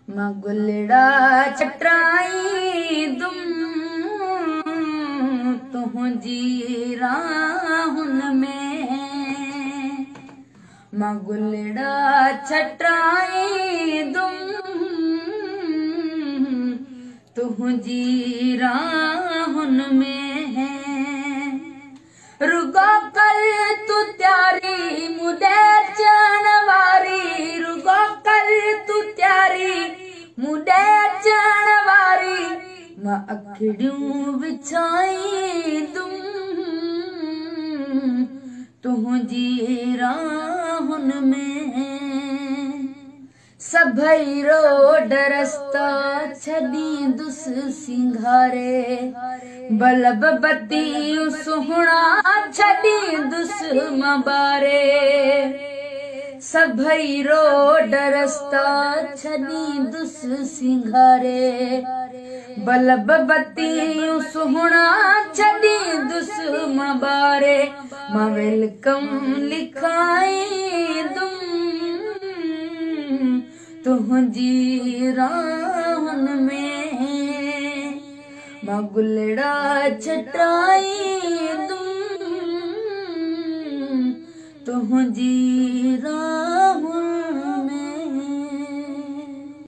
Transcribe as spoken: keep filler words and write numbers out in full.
मां गुलड़ा छटाई दुम तुंहिंजी राहुन में। मां गुलड़ा छटाई दुम तुंहिंजी राहुन में। रुगो कर तू त्यारी मुडे अचण वारी, रुगो कर तू त्यारी मुडे अचण वारी। मां अखड़ियूं विछाई दुम तुंहिंजी राहुन में। सभई रोड रस्ता छॾींदुस सिंगारे, बल्ब बत्ती सुहिणा छॾींदुस मां ॿारे। सभई रोड रस्ता छॾींदुस सिंगारे, बल्ब बत्ती सुहिणा छॾींदुस मां ॿारे। मां वेलकम लिखाई दुम तुंहिंजी राहुन में। मां गुलड़ा छटाई दुम तुंहिंजी